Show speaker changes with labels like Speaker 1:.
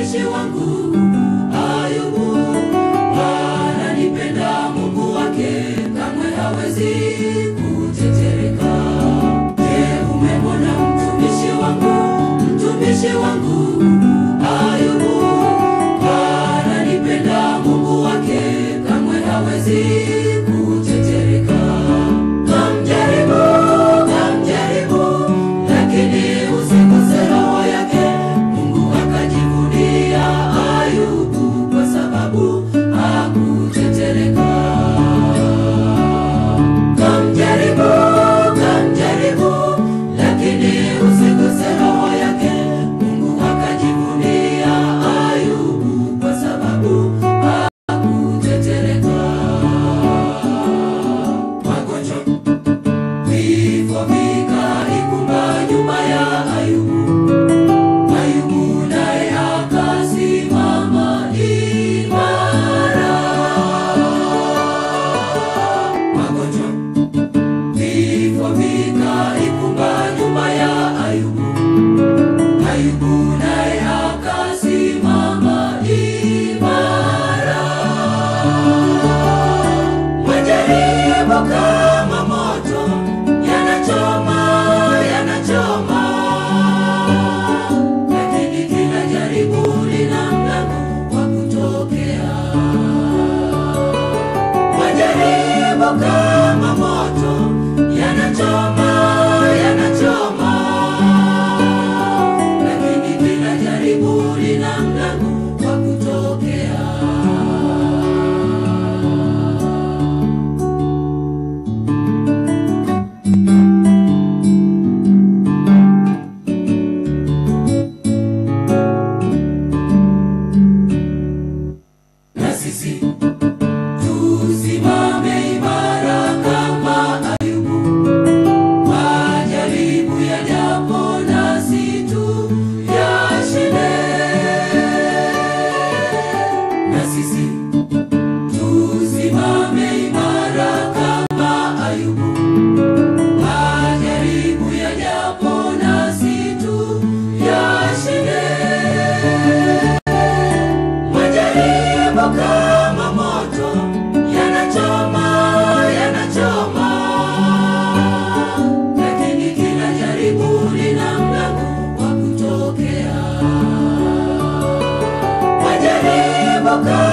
Speaker 1: mtumishi wangu Ayubu ananipenda, Mungu wake kamwe hawezi kutetereka. Je, umemwona mtumishi wangu Ayubu ananipenda, Mungu wake kamwe hawezi kutetereka. Kamjaribu, lakini usiguse roho yake. Mungu akajivunia Ayubu kwa sababu hakutetereka. Kamjaribu, lakini usiguse roho yake. Mungu akajivunia Ayubu kwa sababu hakutetereka. Magonjwa, vifo vikaikumba nyumba ya Ayubu. Ayubu naye akasimama imara. Magonjwa, vifo vikaikumba nyumba ya Ayubu. Ayubu naye akasimama imara. Majaribu kama moto yanachoma, lakini kila jaribu lina mlango wa kutokea. Majaribu kama moto yanachoma, lakini kila jaribu lina mlango wa kutokea. Na sisi tusimame imara kama Ayubu. Majaribu yajapo nasi tuyashinde. Na sisi tusimame imara kama Ayubu. Majaribu yajapo nasi tuyashinde. Majaribu kama moto yanachoma, lakini kila jaribu lina mlango wa kutokea. Majaribu